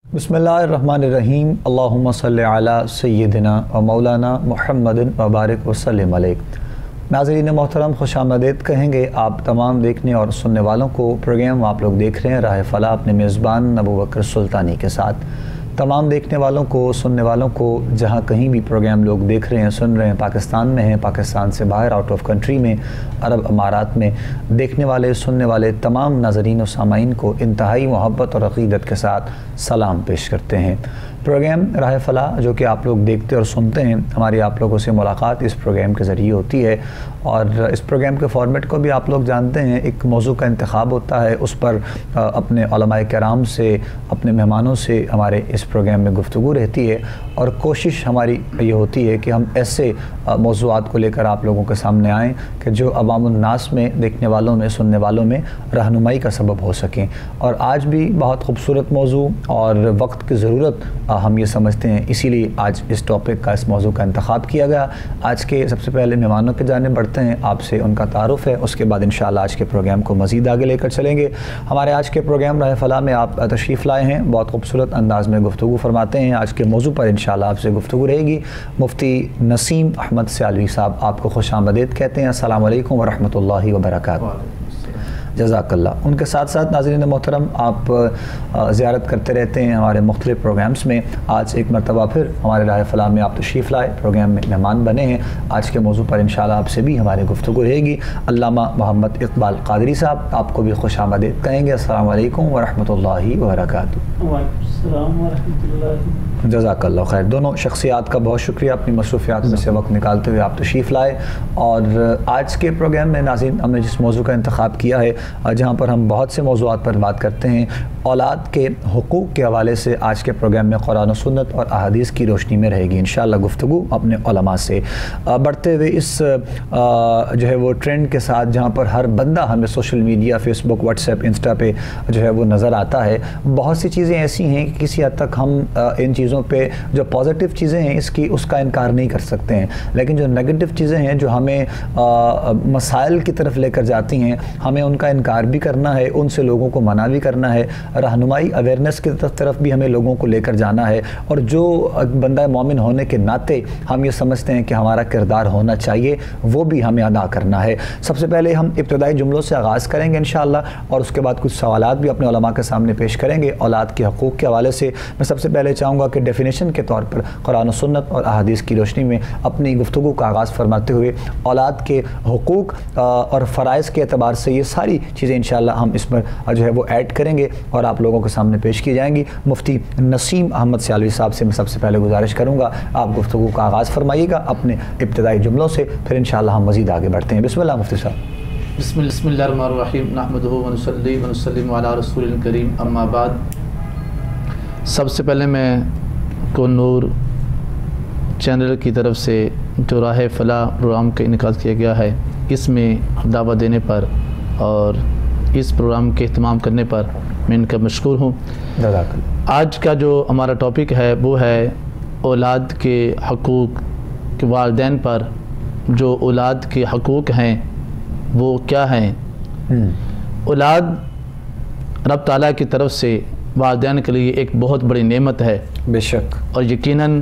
बिस्मिल्लाहिर्रहमानिर्रहीम अल्लाहुम्मा सल्लि अला सय्यिदिना व मौलाना मुहम्मदिन व बारिक वसल्लिम अलैहि। नाज़रीन मोहतरम, खुशामदीद कहेंगे आप तमाम देखने और सुनने वालों को। प्रोग्राम आप लोग देख रहे हैं राह फलाह अपने मेज़बान अबू बकर सुल्तानी के साथ। तमाम देखने वालों को, सुनने वालों को, जहाँ कहीं भी प्रोग्राम लोग देख रहे हैं, सुन रहे हैं, पाकिस्तान में हैं, पाकिस्तान से बाहर, आउट ऑफ कंट्री में, अरब अमारात में, देखने वाले, सुनने वाले तमाम नाज़रीन और सामाईन को इंतहाई मोहब्बत और अक़ीदत के साथ सलाम पेश करते हैं। प्रोग्राम राह फलाह जो कि आप लोग देखते और सुनते हैं, हमारी आप लोगों से मुलाकात इस प्रोग्राम के ज़रिए होती है। और इस प्रोग्राम के फॉर्मेट को भी आप लोग जानते हैं, एक मौजू का इंतखाब होता है, उस पर अपने उलमाए किराम से, अपने मेहमानों से हमारे इस प्रोग्राम में गुफ्तगू रहती है। और कोशिश हमारी ये होती है कि हम ऐसे मौज़ूआत को लेकर आप लोगों के सामने आएँ कि जो अवामुन्नास में, देखने वालों में, सुनने वालों में रहनुमाई का सबब हो सकें। और आज भी बहुत खूबसूरत मौजू और वक्त की ज़रूरत हम ये समझते हैं, इसीलिए आज इस टॉपिक का, इस मौजू का इंतखाब किया गया। आज के सबसे पहले मेहमानों के जाने बढ़ते हैं, आपसे उनका तारुफ़ है, उसके बाद इंशाअल्लाह आज के प्रोग्राम को मज़ीद आगे लेकर चलेंगे। हमारे आज के प्रोग्राम राह फलाह में आप तशरीफ़ लाए हैं, बहुत खूबसूरत अंदाज़ में गुफ्तगू फरमाते हैं। आज के मौजू पर इंशाअल्लाह आपसे गुफ्तगू रहेगी। मुफ्ती नसीम अहमद सियालवी साहब, आपको खुशामदीद कहते हैं। अस्सलामु अलैकुम व रहमतुल्लाहि व बरकातुहू। जज़ाकल्लाह। उनके साथ साथ नाज़रीन मोहतरम, आप ज़ियारत करते रहते हैं हमारे मुख्तलिफ़ प्रोग्राम्स में। आज एक मरतबा फिर हमारे राह फलाह में आप तशरीफ़ लाए, प्रोग्राम में मेहमान बने हैं। आज के मौजू पर इंशाअल्लाह आपसे भी हमारी गुफ्तगू रहेगी। अल्लामा मोहम्मद इक़बाल क़ादरी साहब, आपको भी खुशामदीद कहेंगे। अस्सलामु अलैकुम व रहमतुल्लाहि व बरकातुहू। जज़ाकल्लाह खैर। दोनों शख्सियात का बहुत शुक्रिया, अपनी मसरूफ़ियात में से वक्त निकालते हुए आप तशरीफ़ लाए। और आज के प्रोग्राम में नाज़रीन, हमने जिस मौजू का इंतखाब किया है, जहाँ पर हम बहुत से मौज़ूआत पर बात करते हैं, औलाद के हुकूक़ के हवाले से आज के प्रोग्राम में कुरान और सुन्नत और अहादीस की रोशनी में रहेगी इंशाअल्लाह गुफ्तगू अपने उलमा से। बढ़ते हुए इस जो है वो ट्रेंड के साथ, जहाँ पर हर बंदा हमें social media, Facebook, WhatsApp, Insta पे जो है वो नज़र आता है, बहुत सी चीज़ें ऐसी हैं कि किसी हद तक हम इन चीज़ों पे जो पॉजिटिव चीज़ें हैं उसका इनकार नहीं कर सकते हैं, लेकिन जो नेगेटिव चीज़ें हैं जो हमें मसाइल की तरफ लेकर जाती हैं, हमें उनका इनकार भी करना है, उनसे लोगों को मना भी करना है, रहनुमाई, अवेयरनेस की तरफ भी हमें लोगों को लेकर जाना है। और जो बंदा मोमिन होने के नाते हम ये समझते हैं कि हमारा किरदार होना चाहिए, वो भी हमें अदा करना है। सबसे पहले हम इब्तदाई जुमलों से आगाज़ करेंगे इंशाअल्लाह, और उसके बाद कुछ सवालात भी अपने उलमा के सामने पेश करेंगे औलाद के हकूक़ के हवाले से। मैं सबसे पहले चाहूँगा कि डेफिनेशन के तौर पर कुरान और सुन्नत और अहादीस की रोशनी में अपनी गुफ्तगू का आगाज़ फरमाते हुए औलाद के हुकूक़ और फ़राइज़ के एतबार से ये सारी चीज़ें इंशाअल्लाह हम इसमें जो है वो ऐड करेंगे और आप लोगों के सामने पेश की जाएंगी। मुफ्ती नसीम अहमद सियालवी साहब से मैं सबसे पहले गुजारिश करूँगा, आप गुफ्तगू का आगाज़ फरमाइएगा अपने इब्तदाई जुमलों से, फिर इंशाअल्लाह हम मज़ीद आगे बढ़ते हैं। बिस्मिल्लाह मुफ्ती साहब। बिस्मिल्लाहिर्रहमानिर्रहीम, नहमदुहु व नुसल्ली व नुसल्लिमु अला रसूलिल करीम, अम्मा बाद। सबसे पहले मैं को नूर चैनल की तरफ से जो राह फलाह प्रोग्राम का इनकाद किया गया है, इसमें दावा देने पर और इस प्रोग्राम के इत्माम करने पर मैं इनका मशकूर हूँ। आज का जो हमारा टॉपिक है वो है औलाद के हकूक़ के, वालिदैन पर जो औलाद के हकूक़ हैं वो क्या हैं। औलाद रब ताला की तरफ से वालिदैन के लिए एक बहुत बड़ी नेमत है, बेशक। और यकीनन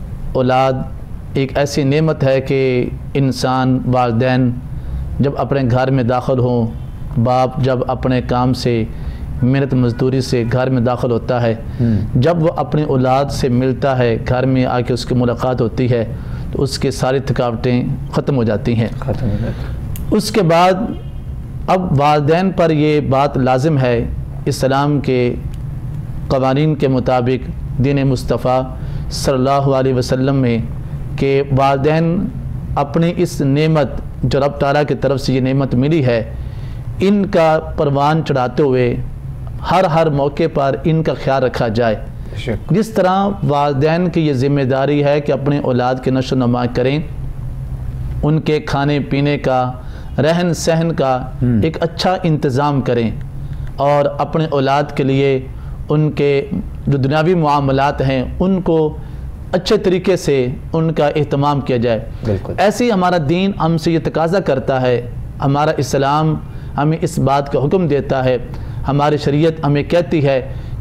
औलाद एक ऐसी नेमत है कि इंसान, वालिदैन जब अपने घर में दाखिल हों, बाप जब अपने काम से, मेहनत मजदूरी से घर में दाखिल होता है, जब वो अपनी औलाद से मिलता है, घर में आके उसकी मुलाकात होती है, तो उसकी सारी थकावटें ख़त्म हो जाती हैं। उसके बाद अब वालिदैन पर ये बात लाजिम है इस्लाम के क़वानीन के मुताबिक, दीन मुस्तफ़ा सल्लल्लाहु अलैहि वसल्लम में, कि वालिदैन अपनी इस नेमत जो रब ताला की तरफ से ये नेमत मिली है, इनका परवान चढ़ाते हुए हर मौके पर इनका ख्याल रखा जाए। जिस तरह वालिदैन की ये ज़िम्मेदारी है कि अपने औलाद की नशो नमा करें, उनके खाने पीने का, रहन सहन का एक अच्छा इंतज़ाम करें, और अपने औलाद के लिए उनके जो दुनियावी मामलात हैं उनको अच्छे तरीके से उनका एहतमाम किया जाए। ऐसे ही हमारा दीन हमसे ये तकाज़ा करता है, हमारा इस्लाम हमें इस बात का हुक्म देता है, हमारी शरीयत हमें कहती है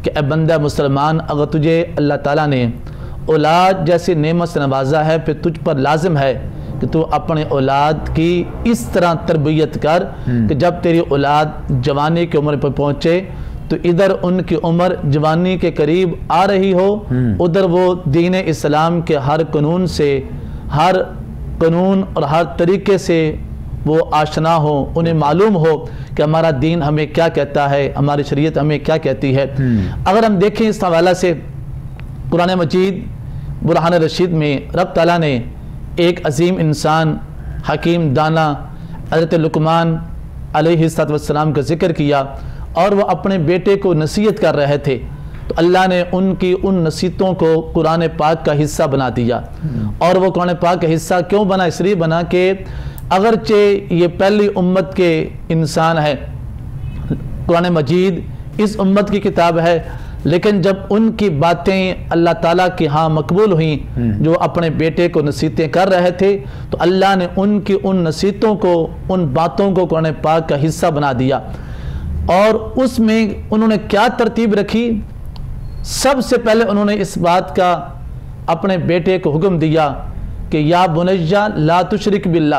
کہ اے بندہ مسلمان، اگر تجھے اللہ تعالیٰ نے اولاد جیسی نعمت سے نوازا ہے، پھر تجھ پر لازم ہے کہ تو اپنے اولاد کی اس طرح تربیت کر کہ جب تیری اولاد جوانی کی عمر پر پہنچے تو ادھر ان کی عمر جوانی کے قریب آ رہی ہو، ادھر وہ دین اسلام کے ہر قانون سے، ہر قانون اور ہر طریقے سے وہ آشنا ہو، انہیں معلوم ہو کہ ہمارا دین ہمیں کیا کہتا ہے، ہماری شریعت ہمیں کیا کہتی ہے۔ اگر ہم دیکھیں اس حوالہ سے قرآن مجید برہان رشید میں رب تعالیٰ نے ایک عظیم انسان، حکیم دانا حضرت لقمان علیہ السلام کا ذکر کیا، اور وہ اپنے بیٹے کو نصیحت کر رہے تھے، تو اللہ نے ان کی ان نصیحتوں کو قرآن پاک کا حصہ بنا دیا۔ اور وہ قرآن پاک کا حصہ کیوں بنا؟ اس لیے بنا کہ اگرچہ یہ پہلی امت کے انسان ہے، قرآن مجید اس امت کی کتاب ہے، لیکن جب ان کی باتیں اللہ تعالیٰ کی ہاں مقبول ہوئیں، جو اپنے بیٹے کو نصیحتیں کر رہے تھے، تو اللہ نے ان کی ان نصیحتوں کو، ان باتوں کو قرآن پاک کا حصہ بنا دیا۔ اور اس میں انہوں نے کیا ترتیب رکھی؟ سب سے پہلے انہوں نے اس بات کا اپنے بیٹے کو حکم دیا کہ یا بنیّا لا تشرک باللہ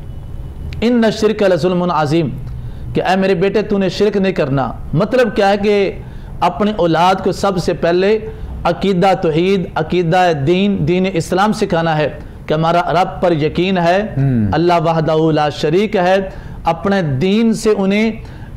ان الشرک لظلم عظیم، کہ اے میرے بیٹے تو نے شرک نہیں کرنا۔ مطلب کیا ہے کہ اپنے اولاد کو سب سے پہلے عقیدہ توحید، عقیدہ دین اسلام سکھانا ہے کہ ہمارا رب پر یقین ہے، اللہ وحدہ لا شریک ہے، اپنے دین سے انہیں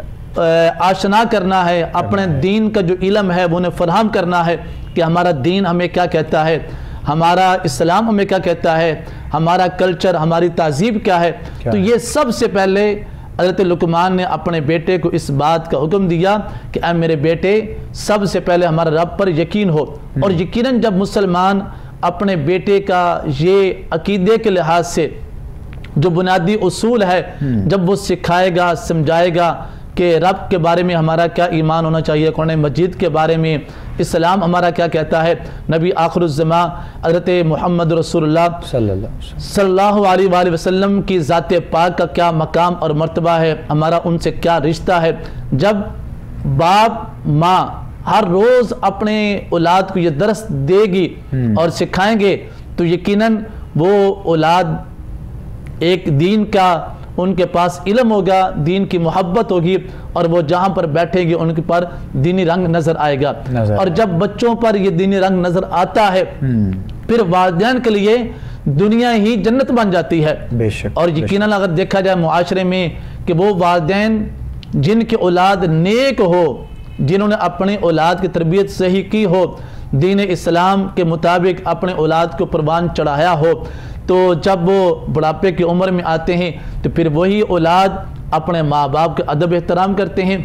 آشنا کرنا ہے، اپنے دین کا جو علم ہے وہ انہیں فراہم کرنا ہے کہ ہمارا دین ہمیں کیا کہتا ہے، ہمارا اسلام ہمیں کیا کہتا ہے، ہمارا کلچر، ہماری تہذیب کیا ہے۔ تو یہ سب سے پہلے حضرت لقمان نے اپنے بیٹے کو اس بات کا حکم دیا کہ اے میرے بیٹے، سب سے پہلے ہمارے رب پر یقین ہو۔ اور یقیناً جب مسلمان اپنے بیٹے کا یہ عقیدے کے لحاظ سے جو بنیادی اصول ہے جب وہ سکھائے گا، سمجھائے گا کہ رب کے بارے میں ہمارا کیا ایمان ہونا چاہیے، قرآن مجید کے بارے میں اسلام ہمارا کیا کہتا ہے، نبی آخر الزمان حضرت محمد رسول اللہ صلی اللہ علیہ وآلہ وسلم کی ذات پاک کا کیا مقام اور مرتبہ ہے، ہمارا ان سے کیا رشتہ ہے۔ جب باپ ماں ہر روز اپنے اولاد کو یہ درس دے گی اور سکھائیں گے تو یقیناً وہ اولاد ایک دین کا ان کے پاس علم ہوگا، دین کی محبت ہوگی، اور وہ جہاں پر بیٹھے گی ان کے پر دینی رنگ نظر آئے گا۔ اور جب بچوں پر یہ دینی رنگ نظر آتا ہے پھر والدین کے لیے دنیا ہی جنت بن جاتی ہے۔ اور یقیناً اگر دیکھا جائے معاشرے میں کہ وہ والدین جن کی اولاد نیک ہو، جنہوں نے اپنی اولاد کی تربیت صحیح کی ہو، دین اسلام کے مطابق اپنے اولاد کو پروان چڑھایا ہو، تو جب وہ بڑھاپے کی عمر میں آتے ہیں تو پھر وہی اولاد اپنے ماں باپ کے ادب احترام کرتے ہیں،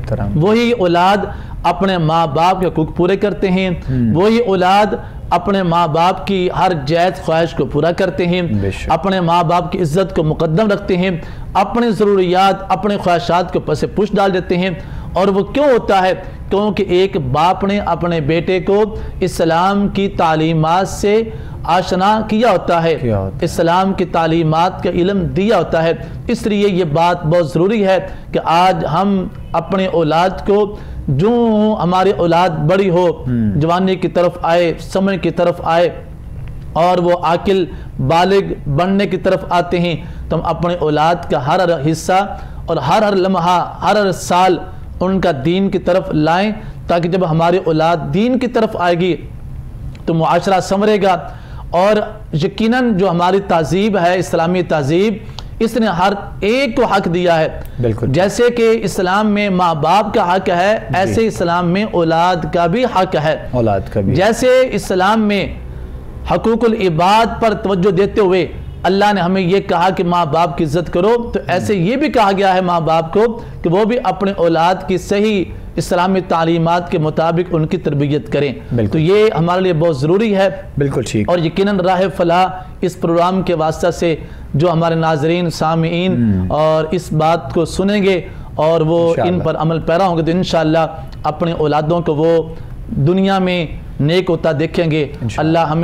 وہی اولاد اپنے ماں باپ کے حقوق پورے کرتے ہیں، وہی اولاد اپنے ماں باپ کی ہر جائز خواہش کو پورا کرتے ہیں، اپنے ماں باپ کی عزت کو مقدم رکھتے ہیں، اپنی ضروریات، اپنے خواہشات کو پس پش ڈال دیتے ہیں۔ اور وہ کیوں ہوتا ہے؟ کیونکہ ایک باپ نے اپنے بیٹے کو اسلام کی تعلیمات سے آشنا کیا ہوتا ہے، اسلام کی تعلیمات کا علم دیا ہوتا ہے۔ اس لیے یہ بات بہت ضروری ہے کہ آج ہم اپنے اولاد کو، جو ہماری اولاد بڑی ہو، جوانی کی طرف آئے، سمجھ کی طرف آئے اور وہ عاقل بالغ بننے کی طرف آتے ہیں، تو ہم اپنے اولاد کا ہر حصہ اور ہر لمحہ، ہر سال ان کا دین کی طرف لائیں، تاکہ جب ہماری اولاد دین کی طرف آئے گی تو معاشرہ سنورے گا۔ اور یقیناً جو ہماری تہذیب ہے، اسلامی تہذیب، اس نے ہر ایک کو حق دیا ہے۔ جیسے کہ اسلام میں ماں باپ کا حق ہے، ایسے اسلام میں اولاد کا بھی حق ہے۔ جیسے اسلام میں حقوق العباد پر توجہ دیتے ہوئے اللہ نے ہمیں یہ کہا کہ ماں باپ کی عزت کرو، تو ایسے یہ بھی کہا گیا ہے ماں باپ کو کہ وہ بھی اپنے اولاد کی صحیح اسلامی تعلیمات کے مطابق ان کی تربیت کریں۔ تو یہ ہمارے لیے بہت ضروری ہے۔ بالکل ٹھیک۔ اور یقیناً راہ فلاح اس پروگرام کے واسطہ سے جو ہمارے ناظرین، سامعین اور اس بات کو سنیں گے اور وہ ان پر عمل پیرا ہوں گے، تو انشاءاللہ اپنے اولادوں کو وہ دنیا میں نیک ہوتا دیکھیں گے۔ اللہ ہمیں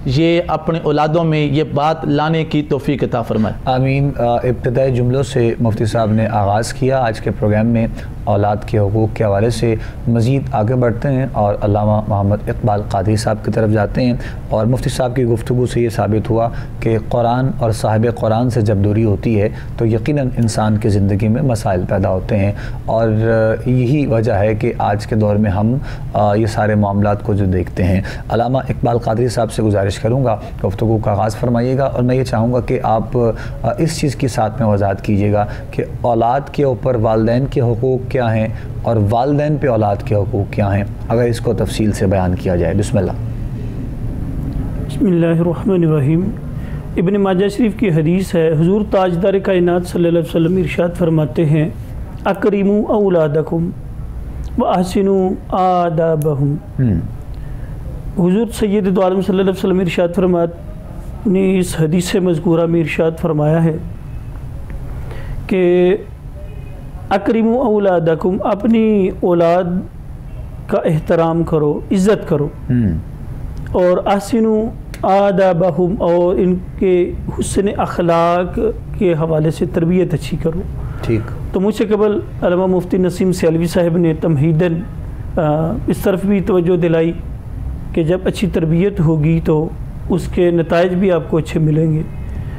یہ اپنے اولادوں میں یہ بات لانے کی توفیق عطا فرمائے۔ آمین۔ ابتدائی جملوں سے مفتی صاحب نے آغاز کیا۔ آج کے پروگرام میں اولاد کے حقوق کے حوالے سے مزید آگے بڑھتے ہیں اور علامہ محمد اقبال قادری صاحب کی طرف جاتے ہیں، اور مفتی صاحب کی گفتگو سے یہ ثابت ہوا کہ قرآن اور صاحب قرآن سے جب دوری ہوتی ہے تو یقیناً انسان کی زندگی میں مسائل پیدا ہوتے ہیں، اور یہی وجہ ہے کہ آج کے دور میں ہم یہ سارے معاملات کو جو دیکھتے ہیں۔ علامہ اقبال قادری صاحب سے گزارش کروں گا گفتگو کا آغاز فرمائیے گا، اور میں یہ چاہوں گا کہ آپ اس چیز کی ساتھ میں وضاحت کیجیے گا کہ اولاد کے اوپر والدین کے حقوق کیا ہیں اور والدین پہ اولاد کے حقوق کیا ہیں، اگر اس کو تفصیل سے بیان کیا جائے۔ بسم اللہ۔ بسم اللہ الرحمن الرحیم۔ ابن ماجہ شریف کی حدیث ہے، حضور تاجدار کائنات صلی اللہ علیہ وسلم ارشاد فرماتے ہیں، اکرموا اولادکم واحسنوا آدابہم۔ حضور سید دو عالم صلی اللہ علیہ وسلم ارشاد فرماتے نے اس حدیث مذکورہ میں ارشاد فرمایا ہے کہ اکرموا اولادکم، اپنی اولاد کا احترام کرو، عزت کرو، اور احسنوا آدابہم، اور ان کے حسن اخلاق کے حوالے سے تربیت اچھی کرو۔ ٹھیک۔ تو مجھ سے قبل علامہ مفتی نسیم سیالوی صاحب نے تمہیداً اس طرف بھی توجہ دلائی کہ جب اچھی تربیت ہوگی تو اس کے نتائج بھی آپ کو اچھے ملیں گے۔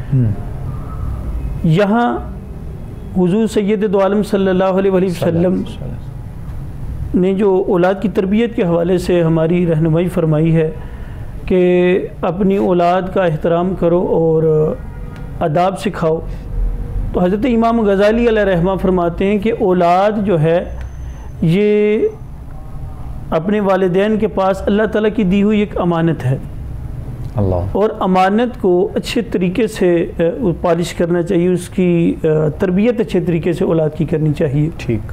یہاں حضور سید دو عالم صلی اللہ علیہ وسلم نے جو اولاد کی تربیت کے حوالے سے ہماری رہنمائی فرمائی ہے کہ اپنی اولاد کا احترام کرو اور آداب سکھاؤ، تو حضرت امام غزالی علیہ رحمہ فرماتے ہیں کہ اولاد جو ہے یہ اپنے والدین کے پاس اللہ تعالیٰ کی دی ہوئی ایک امانت ہے، اور امانت کو اچھے طریقے سے پالش کرنا چاہیے، اس کی تربیت اچھے طریقے سے اولاد کی کرنی چاہیے۔ ٹھیک۔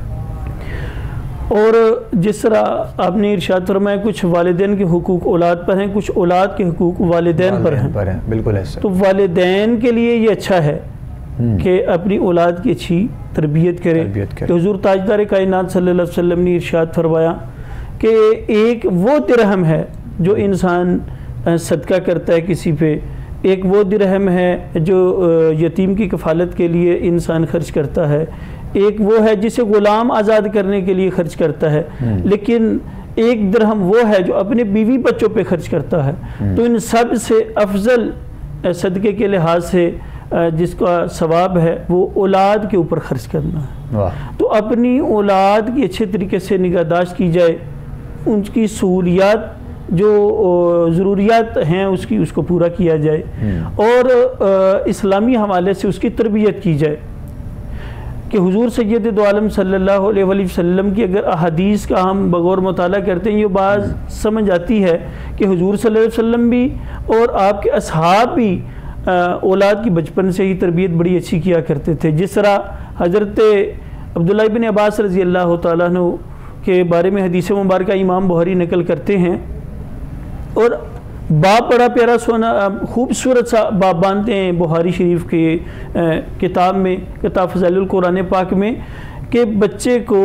اور جس طرح آپ نے ارشاد فرمایا کچھ والدین کے حقوق اولاد پر ہیں، کچھ اولاد کے حقوق والدین پر ہیں، بالکل ایسا۔ تو والدین کے لیے یہ اچھا ہے کہ اپنی اولاد کی اچھی تربیت کرے۔ تو حضور تاجدار کائنات صلی اللہ علیہ وسلم نے ارشاد فرمایا کہ ایک وہ درہم ہے جو انسان صدقہ کرتا ہے کسی پہ، ایک وہ درہم ہے جو یتیم کی کفالت کے لیے انسان خرچ کرتا ہے، ایک وہ ہے جسے غلام آزاد کرنے کے لیے خرچ کرتا ہے، لیکن ایک درہم وہ ہے جو اپنے بیوی بچوں پہ خرچ کرتا ہے۔ تو ان سب سے افضل صدقے کے لحاظ سے جس کا ثواب ہے وہ اولاد کے اوپر خرچ کرنا ہے۔ تو اپنی اولاد کی اچھے طریقے سے نگہداشت کی جائے، ان کی سہولیات جو ضروریات ہیں اس کو پورا کیا جائے، اور اسلامی حوالے سے اس کی تربیت کی جائے کہ حضور سید دو عالم صلی اللہ علیہ وسلم کی اگر احادیث کا ہم بغور مطالعہ کرتے ہیں، یہ بات سمجھ آتی ہے کہ حضور صلی اللہ علیہ وسلم بھی اور آپ کے اصحاب بھی اولاد کی بچپن سے ہی تربیت بڑی اچھی کیا کرتے تھے۔ جس طرح حضرت عبداللہ ابن عباس رضی اللہ تعالیٰ عنہ کے بارے میں حدیث مبارکہ امام بخاری نقل کرتے ہیں، اور باپ بڑا پیارا سونا خوبصورت سا باپ باندھتے ہیں بخاری شریف کے کتاب میں، کتاب فضائل القرآن پاک میں، کہ بچے کو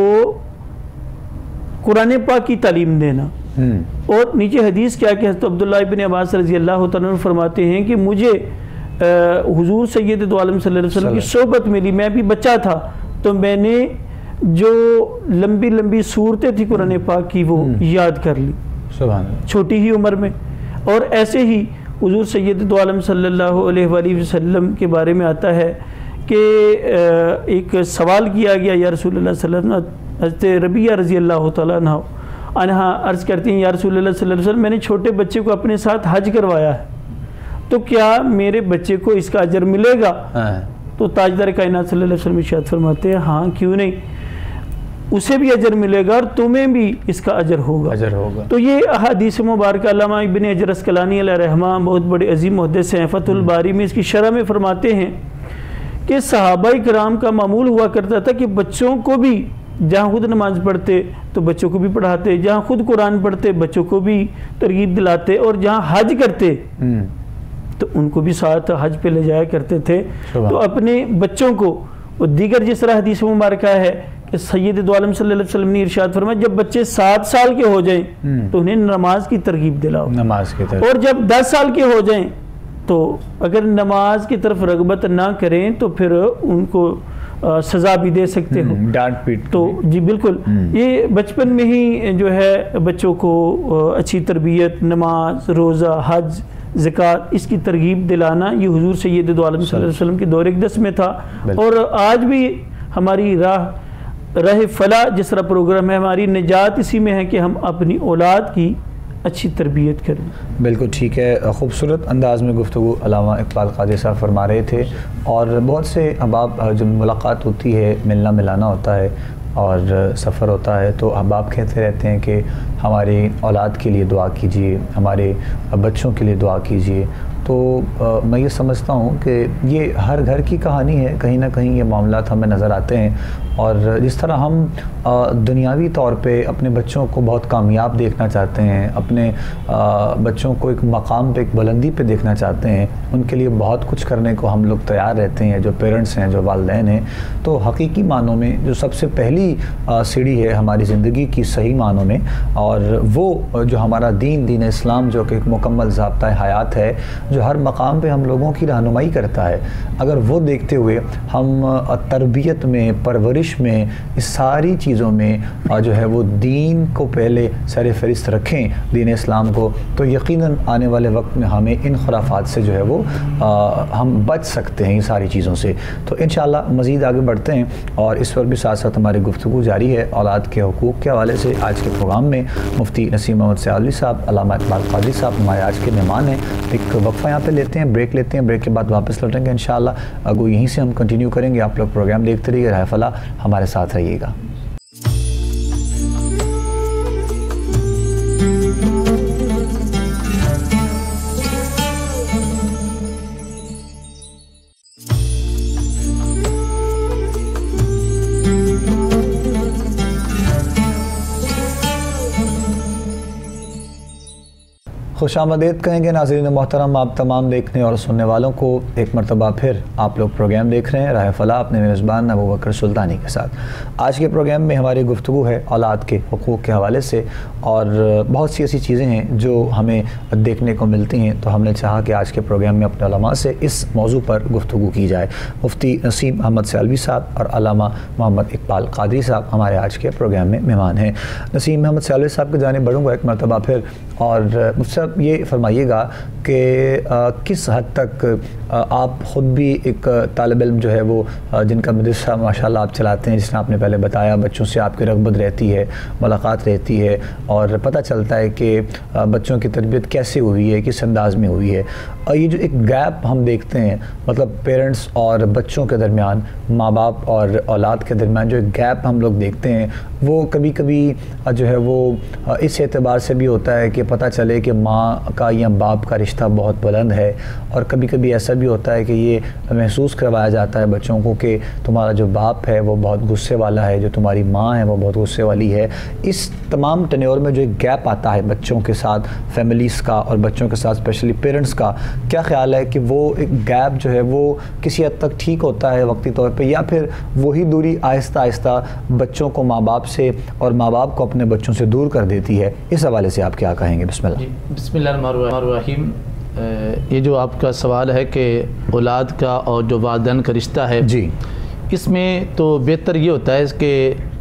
قرآن پاک کی تعلیم دینا۔ اور نیچے حدیث کیا کہ حضرت عبداللہ ابن عباس رضی اللہ تعالیٰ عنہ فرماتے ہیں کہ مجھے حضور سید دو عالم صلی اللہ علیہ وسلم کی صحبت ملی، میں بھی بچہ تھا، تو میں نے جو لمبی لمبی صورتیں تھی قرآن پاک کی وہ یاد کر لی چھوٹی ہی عمر میں۔ اور ایسے ہی حضور سید دو عالم صلی اللہ علیہ وآلہ وسلم کے بارے میں آتا ہے کہ ایک سوال کیا گیا، یا رسول اللہ صلی اللہ علیہ وسلم، حضرت ربیہ رضی اللہ تعالیٰ عنہ عرض کرتی ہیں، یا رسول اللہ صلی اللہ علیہ وسلم، میں نے چھوٹے بچے کو اپنے ساتھ حج کروایا ہے، تو کیا میرے بچے کو اس کا اجر ملے گا؟ تو تاجدار کائنات صلی اللہ علیہ وسلم ارشاد فرماتے ہیں، ہاں کیوں نہیں، اسے بھی اجر ملے گا اور تمہیں بھی اس کا اجر ہوگا۔ تو یہ احادیث مبارکہ علامہ ابن حجر اسقلانی علیہ رحمہ بہت بڑے عظیم محدث ہیں، فتح الباری میں اس کی شرح میں فرماتے ہیں کہ صحابہ کرام کا معمول ہوا کرتا تھا کہ بچوں کو بھی جہاں خود نماز پڑھتے تو بچوں کو بھی پڑھاتے، جہاں خود قرآن پڑھتے بچوں کو بھی ترغیب دلاتے، اور جہاں حج کرتے تو ان کو بھی ساتھ حج پہ لے جایا کرتے تھے۔ تو اپنے بچوں کو، اور دیگر جس طرح حدیث مبارکہ ہے کہ سید دو عالم صلی اللہ علیہ وسلم نے ارشاد فرمایا جب بچے 7 سال کے ہو جائیں تو انہیں نماز کی ترغیب دلاؤ، نماز کی طرف، اور جب 10 سال کے ہو جائیں تو اگر نماز کی طرف رغبت نہ کریں تو پھر ان کو سزا بھی دے سکتے ہو، ڈانٹ پیٹ۔ تو جی بالکل، یہ بچپن میں ہی جو ہے بچوں کو اچھی تربیت، نماز، روزہ، حج، زکوٰۃ، اس کی ترغیب دلانا یہ حضور سید دو عالم صلی اللہ علیہ وسلم کے دور اقدس میں تھا، اور آج بھی ہماری راہ فلاح جس طرح پروگرام ہے، ہماری نجات اسی میں ہے کہ ہم اپنی اولاد کی اچھی تربیت کریں۔ بالکل ٹھیک ہے، خوبصورت انداز میں گفتگو علامہ اقبال قادری صاحب فرما رہے تھے، اور بہت سے احباب جب ملاقات ہوتی ہے، ملنا ملانا ہوتا ہے اور سفر ہوتا ہے، تو احباب کہتے رہتے ہیں کہ ہماری اولاد کے لیے دعا کیجیے، ہمارے بچوں کے لیے دعا کیجیے۔ تو میں یہ سمجھتا ہوں کہ یہ ہر گھر کی کہانی ہے، کہیں نہ کہیں یہ معاملات ہمیں نظر آتے ہیں، اور جس طرح ہم دنیاوی طور پہ اپنے بچوں کو بہت کامیاب دیکھنا چاہتے ہیں، اپنے بچوں کو ایک مقام پہ، ایک بلندی پہ دیکھنا چاہتے ہیں، ان کے لیے بہت کچھ کرنے کو ہم لوگ تیار رہتے ہیں، جو پیرنٹس ہیں، جو والدین ہیں، تو حقیقی معنوں میں جو سب سے پہلی سیڑھی ہے ہماری زندگی کی صحیح معنوں میں، اور وہ جو ہمارا دین اسلام جو کہ ایک مکمل ضابطۂ حیات ہے، جو ہر مقام پہ ہم لوگوں کی رہنمائی کرتا ہے، اگر وہ دیکھتے ہوئے ہم تربیت میں، پرورش میں، اس ساری چیزوں میں جو ہے وہ دین کو پہلے سر فہرست رکھیں، دین اسلام کو، تو یقیناً آنے والے وقت میں ہمیں ان خرافات سے جو ہے وہ ہم بچ سکتے ہیں، ان ساری چیزوں سے۔ تو انشاءاللہ مزید آگے بڑھتے ہیں، اور اس پر بھی ساتھ ساتھ ہماری گفتگو جاری ہے اولاد کے حقوق کے حوالے سے۔ آج کے پروگرام میں مفتی نسیم محمد سیالوی صاحب، علامہ اقبال قادری صاحب ہمارے آج کے مہمان ہیں۔ ایک وقفہ یہاں پہ لیتے ہیں، بریک لیتے ہیں، بریک کے بعد واپس لوٹیں گے انشاءاللہ، اگو یہیں سے ہم کنٹینیو کریں گے۔ آپ لوگ پروگرام دیکھتے رہیے، راہ فلاح، ہمارے ساتھ رہیے گا۔ خوش آمدید کہیں گے ناظرین محترم آپ تمام دیکھنے اور سننے والوں کو، ایک مرتبہ پھر آپ لوگ پروگرام دیکھ رہے ہیں راہ فلاح اپنے میزبان ابوبکر سلطانی کے ساتھ۔ آج کے پروگرام میں ہماری گفتگو ہے اولاد کے حقوق کے حوالے سے، اور بہت سی ایسی چیزیں ہیں جو ہمیں دیکھنے کو ملتی ہیں، تو ہم نے چاہا کہ آج کے پروگرام میں اپنے علماء سے اس موضوع پر گفتگو کی جائے۔ مفتی نسیم محمد سیالوی صاحب اور علامہ محمد اقبال قادری صاحب ہمارے آج کے پروگرام میں مہمان ہیں۔ نسیم محمد سیالوی صاحب کی جانب بڑھوں گا ایک مرتبہ پھر، اور مجھ سے یہ فرمائیے گا کہ کس حد تک آپ خود بھی ایک طالب علم جو ہے وہ جن کا مدرسہ ماشاءاللہ آپ چلاتے ہیں، جس نے آپ نے پہلے بتایا، بچوں سے آپ کی رغبت رہتی ہے، ملاقات رہتی ہے، اور پتہ چلتا ہے کہ بچوں کی تربیت کیسے ہوئی ہے، کس انداز میں ہوئی ہے، اور یہ جو ایک گیپ ہم دیکھتے ہیں، مطلب پیرنٹس اور بچوں کے درمیان، ماں باپ اور اولاد کے درمیان جو ایک گیپ ہم لوگ دیکھتے ہیں، وہ کبھی کبھی جو ہے وہ اس اعتبار سے بھی ہوتا ہے کہ پتہ چلے کہ ماں کا یا باپ کا رشتہ بہت بلند ہے، اور کبھی کبھی ایسا بھی ہوتا ہے کہ یہ محسوس کروایا جاتا ہے بچوں کو کہ تمہارا جو باپ ہے وہ بہت غصے والا ہے، جو تمہاری ماں ہے وہ بہت غصے والی ہے۔ اس تمام ٹینیور میں جو ایک گیپ آتا ہے بچوں کے ساتھ، فیملیز کا اور بچوں کے ساتھ اسپیشلی پیرنٹس کا، کیا خیال ہے کہ وہ ایک گیپ جو ہے وہ کسی حد تک ٹھیک ہوتا ہے وقتی طور پہ، یا پھر وہی دوری آہستہ آہستہ بچوں کو ماں باپ سے اور ماں باپ کو اپنے بچوں سے دور کر دیتی ہے؟ اس حوالے سے آپ کیا کہیں گے؟ بسم اللہ۔ بسم اللہ الرحمن الرحیم۔ یہ جو آپ کا سوال ہے کہ اولاد کا اور جو والدین کا رشتہ ہے، جی، اس میں تو بہتر یہ ہوتا ہے کہ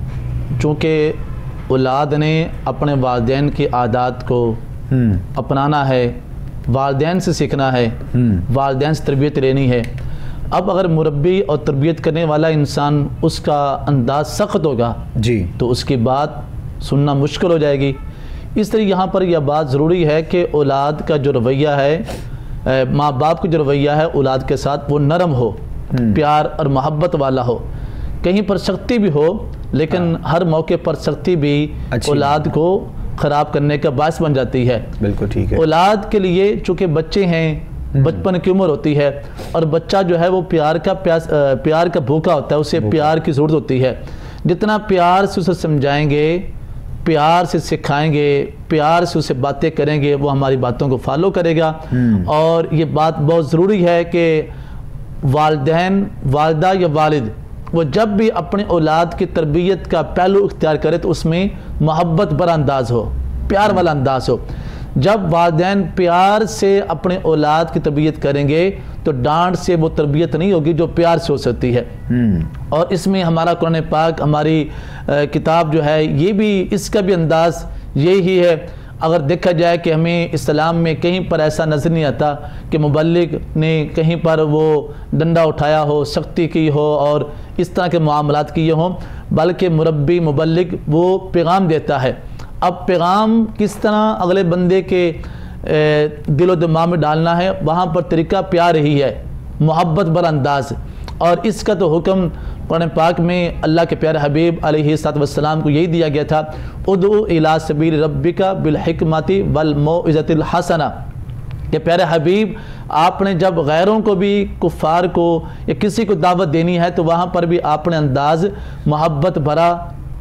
چونکہ اولاد نے اپنے والدین کی عادات کو اپنانا ہے، والدین سے سیکھنا ہے، والدین سے تربیت لینی ہے۔ اب اگر مربی اور تربیت کرنے والا انسان اس کا انداز سخت ہوگا جی، تو اس کی بات سننا مشکل ہو جائے گی۔ اس طرح یہاں پر یہ بات ضروری ہے کہ اولاد کا جو رویہ ہے، ماں باپ کا جو رویہ ہے اولاد کے ساتھ، وہ نرم ہو، پیار اور محبت والا ہو۔ کہیں پر سختی بھی ہو، لیکن ہر موقع پر سختی بھی اولاد کو خراب کرنے کا باعث بن جاتی ہے۔ بالکل ٹھیک ہے۔ اولاد کے لیے چونکہ بچے ہیں، بچپن کی عمر ہوتی ہے، اور بچہ جو ہے وہ پیار کا بھوکا ہوتا ہے، اسے پیار کی ضرورت ہوتی ہے۔ جتنا پیار سے اسے سمجھائیں گے، پیار سے سکھائیں گے، پیار سے اسے باتیں کریں گے، وہ ہماری باتوں کو فالو کرے گا۔ اور یہ بات بہت ضروری ہے کہ والدین، والدہ یا والد وہ جب بھی اپنی اولاد کی تربیت کا پہلو اختیار کرے تو اس میں محبت بھرا انداز ہو، پیار والا انداز ہو۔ جب والدین پیار سے اپنے اولاد کی تربیت کریں گے تو ڈانٹ سے وہ تربیت نہیں ہوگی جو پیار سے ہو سکتی ہے۔ اور اس میں ہمارا قرآن پاک، ہماری کتاب جو ہے، یہ بھی اس کا بھی انداز یہی ہے۔ اگر دیکھا جائے کہ ہمیں اسلام میں کہیں پر ایسا نظر نہیں آتا کہ مبلغ نے کہیں پر وہ ڈنڈا اٹھایا ہو، سختی کی ہو اور اس طرح کے معاملات کیے ہوں، بلکہ مربی مبلغ وہ پیغام دیتا ہے۔ اب پیغام کس طرح اگلے بندے کے دل و دماغ میں ڈالنا ہے، وہاں پر طریقہ پیار ہی ہے، محبت بھرا انداز۔ اور اس کا تو حکم قرآن پاک میں اللہ کے پیارے حبیب علیہ السلام کو یہی دیا گیا تھا، ادعو الی سبیل ربک بالحکمت والموعظۃ الحسنہ، کہ پیارے حبیب آپ نے جب غیروں کو بھی، کفار کو یا کسی کو دعوت دینی ہے تو وہاں پر بھی آپ نے انداز محبت بھرا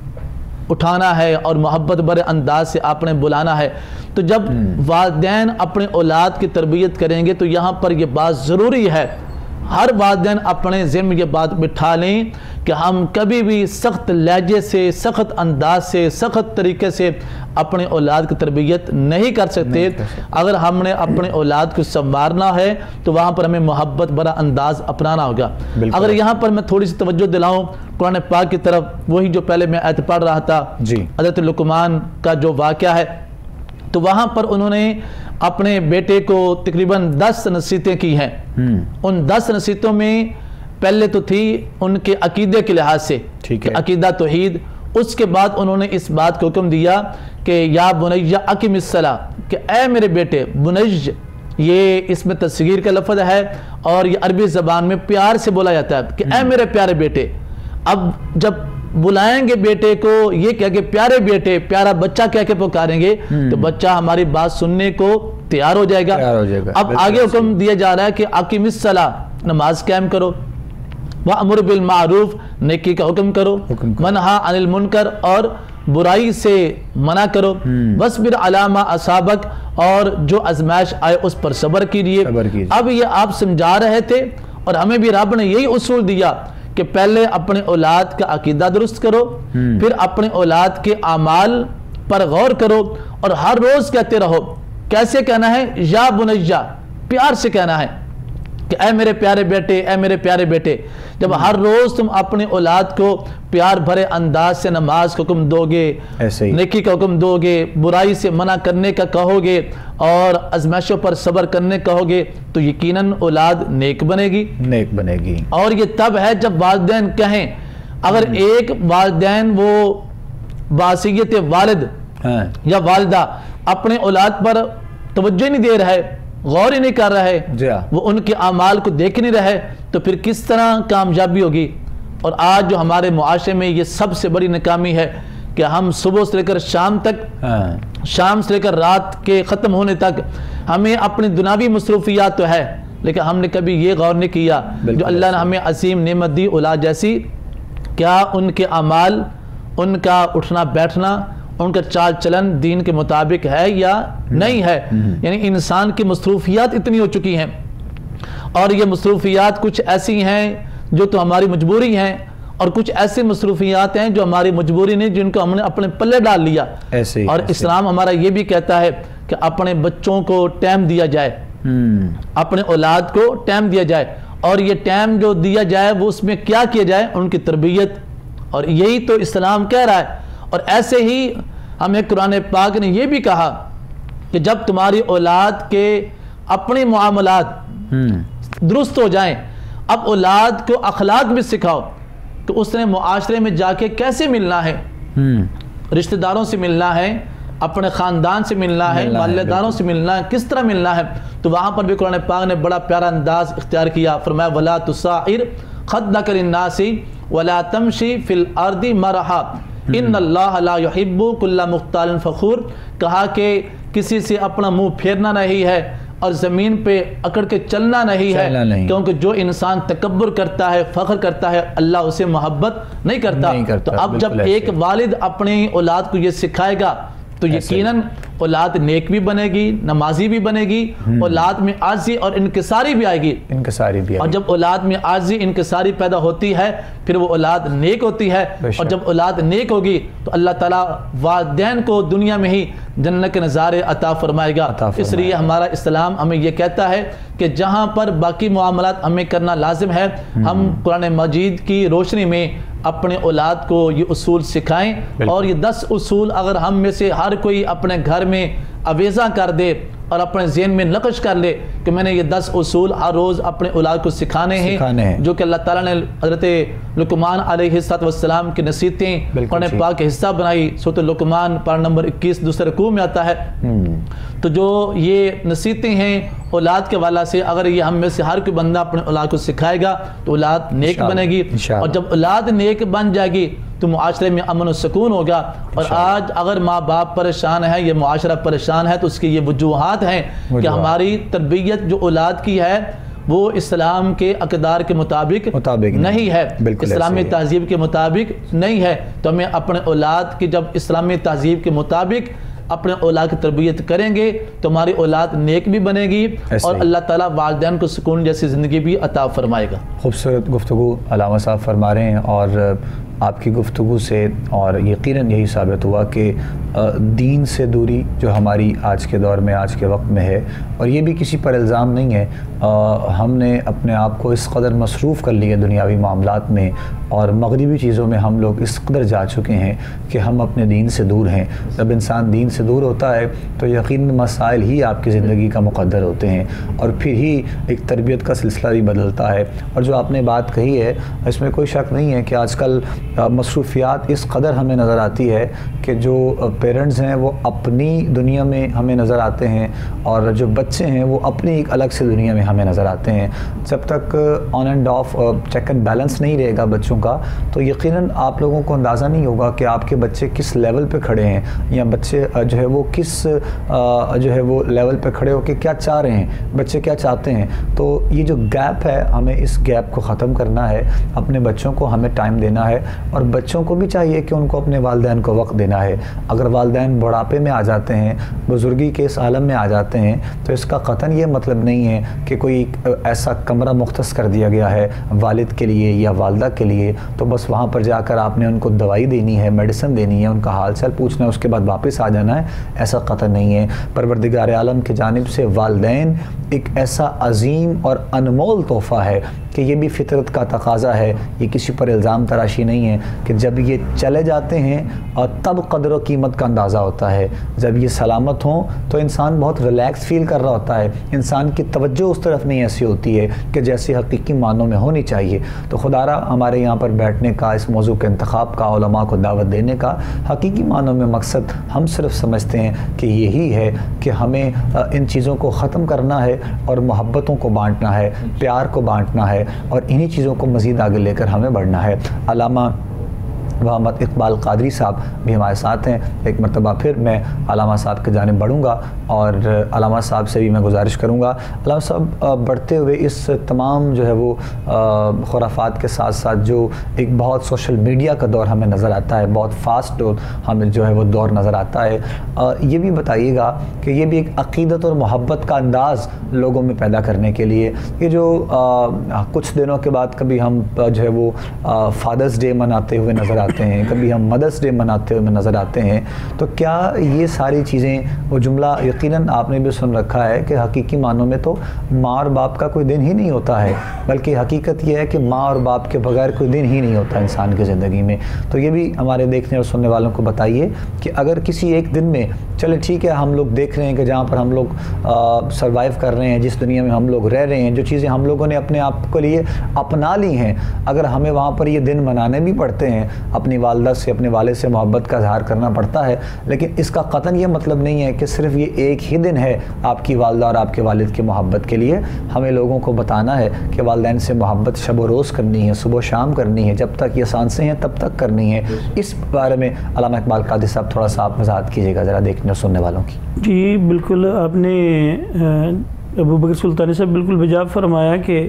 اٹھانا ہے اور محبت بھرے انداز سے آپ نے بلانا ہے۔ تو جب والدین اپنے اولاد کی تربیت کریں گے تو یہاں پر یہ بات ضروری ہے، ہر والدین اپنے ذہن میں یہ بات بٹھا لیں کہ ہم کبھی بھی سخت لہجے سے، سخت انداز سے، سخت طریقے سے اپنے اولاد کی تربیت نہیں کر سکتے۔ اگر ہم نے اپنے اولاد کو سنوارنا ہے تو وہاں پر ہمیں محبت بھرا انداز اپنانا ہوگا۔ اگر یہاں پر میں تھوڑی سی توجہ دلاؤں قرآن پاک کی طرف، وہی جو پہلے میں آیت پڑھ رہا تھا حضرت لقمان کا جو واقعہ ہے، تو وہاں پر انہوں نے اپنے بیٹے کو تقریباً 10 نصیحتیں کی ہیں۔ ان 10 نصیحتوں میں پہلے تو تھی ان کے عقیدے کے لحاظ سے، عقیدہ توحید۔ اس کے بعد انہوں نے اس بات کو حکم دیا کہ یا بنی اقم الصلاۃ، کہ اے میرے بیٹے، بنی یہ اس میں تصغیر کا لفظ ہے اور یہ عربی زبان میں پیار سے بولا جاتا ہے کہ اے میرے پیارے بیٹے۔ اب جب بلائیں گے بیٹے کو یہ کہہ کے پیارے بیٹے، پیارا بچہ کہہ کے پکاریں گے تو بچہ ہماری بات سننے کو تیار ہو جائے گا۔ اب آگے حکم دیا جا رہا ہے کہ اقم الصلاۃ، نماز قائم کرو، وَأْمُرْ بِالْمَعْرُوفِ، نیکی کا حکم کرو، وَانْہَا عَنِ الْمُنْکَرِ، اور برائی سے منع کرو، وَاصْبِرْ عَلَىٰ مَا أَصَابَكَ، اور جو آزمائش آئے اس پر صبر کیجئے۔ اب یہ آپ سمجھا رہے تھے اور ہمیں بھی رب نے یہی اصول دیا کہ پہلے اپنے اولاد کا عقیدہ درست کرو، پھر اپنے اولاد کے اعمال پر غور کرو اور ہر روز کہتے رہو۔ کیسے کہنا ہے؟ یا بنیہ، پیار سے کہنا ہے کہ اے میرے پیارے بیٹے، اے میرے پیارے بیٹے۔ جب ہر روز تم اپنے اولاد کو پیار بھرے انداز سے نماز کا حکم دو گے، نیکی کا حکم دو گے، برائی سے منع کرنے کا کہو گے اور آزمائشوں پر صبر کرنے کہو گے تو یقیناً اولاد نیک بنے گی۔ اور یہ تب ہے جب والدین کہیں۔ اگر ایک والدین وہ بحیثیت والد یا والدہ اپنے اولاد پر توجہ نہیں دے رہے، غور ہی نہیں کر رہے، وہ ان کے اعمال کو دیکھ نہیں رہے، تو پھر کس طرح کامیابی ہوگی؟ اور آج جو ہمارے معاشرے میں یہ سب سے بڑی ناکامی ہے کہ ہم صبح سے لے کر شام تک، شام سے لے کر رات کے ختم ہونے تک ہمیں اپنی دنیاوی مصروفیات تو ہے، لیکن ہم نے کبھی یہ غور نہیں کیا جو اللہ نے ہمیں عظیم نعمت دی اولاد جیسی، کیا ان کے اعمال، ان کا اٹھنا بیٹھنا، ان کا چال چلن دین کے مطابق ہے یا نہیں ہے؟ یعنی انسان کی مصروفیات اتنی ہو چکی ہیں، اور یہ مصروفیات کچھ ایسی ہیں جو تو ہماری مجبوری ہیں، اور کچھ ایسی مصروفیات ہیں جو ہماری مجبوری نہیں، جن کو ہم نے اپنے پلے ڈال لیا۔ اور اسلام ہمارا یہ بھی کہتا ہے کہ اپنے بچوں کو ٹائم دیا جائے، اپنے اولاد کو ٹائم دیا جائے، اور یہ ٹائم جو دیا جائے وہ اس میں کیا کیا جائے؟ ان کی تربیت۔ اور یہی تو اسلام کہہ رہا ہے۔ اور ایسے ہی ہمیں قرآن پاک نے یہ بھی کہا کہ جب تمہاری اولاد کے اپنے معاملات درست ہو جائیں، اب اولاد کو اخلاق بھی سکھاؤ کہ اس نے معاشرے میں جا کے کیسے ملنا ہے، رشتہ داروں سے ملنا ہے، اپنے خاندان سے ملنا ہے، محلے داروں سے ملنا ہے، کس طرح ملنا ہے۔ تو وہاں پر بھی قرآن پاک نے بڑا پیارا انداز اختیار کیا، فرمایا وَلَا تُصَعِّرْ خَدَّكَ لِلنَّاسِ وَلَا تَمْشِ فِي الْأَرْضِ مَرَحًا ان اللہ لا يحب کل مختال فخور، کہا کہ کسی سے اپنا منہ پھیرنا نہیں ہے اور زمین پہ اکڑ کے چلنا نہیں ہے، کیونکہ جو انسان تکبر کرتا ہے، فخر کرتا ہے، اللہ اسے محبت نہیں کرتا۔ تو اب جب ایک والد اپنی اولاد کو یہ سکھائے گا تو یقیناً اولاد نیک بھی بنے گی، نمازی بھی بنے گی، اولاد میں عاجزی اور انکساری بھی آئے گی، اور جب اولاد میں عاجزی انکساری پیدا ہوتی ہے پھر وہ اولاد نیک ہوتی ہے، اور جب اولاد نیک ہوگی تو اللہ تعالیٰ والدین کو دنیا میں ہی جنت کے نظارے عطا فرمائے گا۔ اس لیے ہمارا اسلام ہمیں یہ کہتا ہے کہ جہاں پر باقی معاملات ہمیں کرنا لازم ہے، ہم قرآن مجید کی روشنی میں اپنے اولاد کو یہ اصول سکھائیں، اور یہ 10 اصول اگر ہم میں سے ہر کوئی اپنے گھر میں اویزہ کر دے اور اپنے ذہن میں نقش کر لے کہ میں نے یہ 10 اصول ہر روز اپنے اولاد کو سکھانے ہیں، جو کہ اللہ تعالیٰ نے حضرت لقمان علیہ السلام کی نصیحتیں قرآن پاک کا حصہ بنائی۔ سورۃ لقمان پارہ نمبر 21 دوسرے رکوع میں آتا ہے۔ تو جو یہ نصیحتیں ہیں اولاد کے والا سے، اگر یہ ہم میں سے ہر کوئی بندہ اپنے اولاد کو سکھائے گا تو اولاد نیک بنے گی، اور جب اولاد نیک بن جائے گی تو معاشرے میں امن و سکون ہوگا۔ اور آج اگر ماں باپ پریشان ہے، یہ معاشرہ پریشان ہے، تو اس کی یہ وجوہات ہیں کہ ہماری تربیت جو اولاد کی ہے وہ اسلام کے اقدار کے مطابق نہیں ہے، اسلامی تہذیب کے مطابق نہیں ہے۔ تو ہمیں اپنے اولاد کی جب اسلامی تہذیب کے مطابق اپنے اولاد کی تربیت کریں گے تو ہماری اولاد نیک بھی بنے گی، اور اللہ تعالیٰ والدین کو سکون جیسی زندگی بھی عطا فرمائے گا۔ خوبصورت گفتگو علامہ صاحب فرما رہے ہیں، اور آپ کی گفتگو سے اور یقیناً یہی ثابت ہوا کہ دین سے دوری جو ہماری آج کے دور میں، آج کے وقت میں ہے، اور یہ بھی کسی پر الزام نہیں ہے، ہم نے اپنے آپ کو اس قدر مصروف کر لیا دنیاوی معاملات میں اور مغربی چیزوں میں ہم لوگ اس قدر جا چکے ہیں کہ ہم اپنے دین سے دور ہیں۔ جب انسان دین سے دور ہوتا ہے تو یقیناً مسائل ہی آپ کی زندگی کا مقدر ہوتے ہیں، اور پھر ہی ایک تربیت کا سلسلہ بھی بدلتا ہے۔ اور جو آپ نے بات کہی ہے اس میں کوئی شک نہیں ہے کہ آج کل مصروفیات اس قدر ہمیں نظر آتی ہے کہ جو پیرنٹس ہیں وہ اپنی دنیا میں ہمیں نظر آتے ہیں، اور جو بچے ہیں وہ اپنی ایک الگ سے دنیا میں ہمیں نظر آتے ہیں۔ جب تک on and off check and balance نہیں رہے گا بچوں کا تو یقیناً آپ لوگوں کو اندازہ نہیں ہوگا کہ آپ کے بچے کس لیول پہ کھڑے ہیں، یا بچے جو ہے وہ کس جو ہے وہ لیول پہ کھڑے ہو کے کیا چاہ رہے ہیں، بچے کیا چاہتے ہیں۔ تو یہ جو گیپ ہے ہمیں اس گیپ کو ختم کرنا ہے، اپنے بچوں کو ہمیں ٹائم دینا ہے، اور بچوں کو بھی چاہیے کہ ان کو اپنے والدین کو وقت دینا ہے۔ اگر والدین بڑھاپے میں آ جاتے ہیں، بزرگی کے اس عالم میں آ جاتے ہیں، تو اس کا قطعاً یہ مطلب نہیں ہے کہ کوئی ایسا کمرہ مختص کر دیا گیا ہے والد کے لیے یا والدہ کے لیے، تو بس وہاں پر جا کر آپ نے ان کو دوائی دینی ہے، میڈیسن دینی ہے، ان کا حال چال پوچھنا ہے، اس کے بعد واپس آ جانا ہے۔ ایسا قطعاً نہیں ہے۔ پروردگار عالم کی جانب سے والدین ایک ایسا عظیم اور انمول تحفہ ہے کہ یہ بھی فطرت کا تقاضا ہے، یہ کسی پر الزام تراشی نہیں ہے کہ جب یہ چلے جاتے ہیں اور تب قدر و قیمت کا اندازہ ہوتا ہے۔ جب یہ سلامت ہوں تو انسان بہت ریلیکس فیل کر رہا ہوتا ہے، انسان کی توجہ اس طرف نہیں ایسی ہوتی ہے کہ جیسے حقیقی معنوں میں ہونی چاہیے۔ تو خدا را ہمارے یہاں پر بیٹھنے کا، اس موضوع کے انتخاب کا، علماء کو دعوت دینے کا حقیقی معنوں میں مقصد ہم صرف سمجھتے ہیں کہ یہی ہے کہ ہمیں ان چیزوں کو ختم کرنا ہے اور محبتوں کو بانٹنا ہے، پیار کو بانٹنا ہے، اور انہی چیزوں کو مزید آگے لے کر ہمیں بڑھنا ہے۔ علامہ محمد اقبال قادری صاحب بھی ہمارے ساتھ ہیں۔ ایک مرتبہ پھر میں علامہ صاحب کی جانب بڑھوں گا اور علامہ صاحب سے بھی میں گزارش کروں گا، علامہ صاحب بڑھتے ہوئے اس تمام جو ہے وہ خرافات کے ساتھ ساتھ جو ایک بہت سوشل میڈیا کا دور ہمیں نظر آتا ہے، بہت فاسٹ ہمیں جو ہے وہ دور نظر آتا ہے، یہ بھی بتائیے گا کہ یہ بھی ایک عقیدت اور محبت کا انداز لوگوں میں پیدا کرنے کے لیے، یہ جو کچھ دنوں کے بعد کبھی ہم جو ہے وہ فادرز ڈے مناتے ہوئے نظر آتے ہیں، کبھی ہم مدرس ڈے مناتے ہوئے نظر آتے ہیں، تو کیا یہ ساری چیزیں، وہ جملہ یقیناً آپ نے بھی سن رکھا ہے کہ حقیقی معنوں میں تو ماں اور باپ کا کوئی دن ہی نہیں ہوتا ہے، بلکہ حقیقت یہ ہے کہ ماں اور باپ کے بغیر کوئی دن ہی نہیں ہوتا انسان کی زندگی میں۔ تو یہ بھی ہمارے دیکھنے اور سننے والوں کو بتائیے کہ اگر کسی ایک دن میں، چلے ٹھیک ہے ہم لوگ دیکھ رہے ہیں کہ جہاں پر ہم لوگ سروائیو کر رہے ہیں، جس دنیا میں ہم لوگ رہ رہے ہیں، جو چیزیں ہم لوگوں نے اپنے آپ کے لیے اپنا لی ہیں، اگر ہمیں وہاں پر یہ دن منانے بھی پڑتے ہیں، اپنی والدہ سے، اپنے والد سے محبت کا اظہار کرنا پڑتا ہے، لیکن اس کا قطعاً یہ مطلب نہیں ہے کہ صرف یہ ایک ہی دن ہے آپ کی والدہ اور آپ کے والد کی محبت کے لیے۔ ہمیں لوگوں کو بتانا ہے کہ والدین سے محبت شب و روز کرنی ہے، صبح و شام کرنی ہے، جب تک یہ سانسیں ہیں تب تک کرنی ہے۔ اس بارے میں علامہ اقبال قادری صاحب تھوڑا سا آپ وضاحت کیجیے گا ذرا دیکھنے اور سننے والوں کی۔ جی بالکل، آپ نے ابو بکر سلطانی صاحب بالکل بجا فرمایا کہ